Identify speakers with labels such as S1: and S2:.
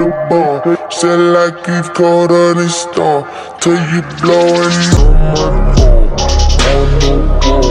S1: the bar. Said like you've caught on a star till you blowing on my phone. On the wall.